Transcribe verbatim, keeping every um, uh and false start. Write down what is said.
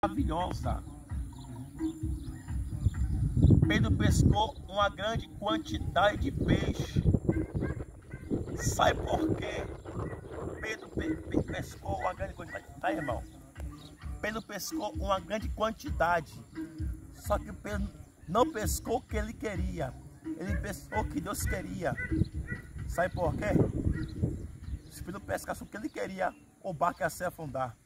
maravilhosa. Pedro pescou uma grande quantidade de peixe. Sabe por quê? Pedro pe pe pescou uma grande quantidade. Tá, irmão? Pedro pescou uma grande quantidade. Só que Pedro não pescou o que ele queria. Ele pescou o que Deus queria. Sabe por quê? Se Pedro pescasse o que ele queria, o barco ia se afundar.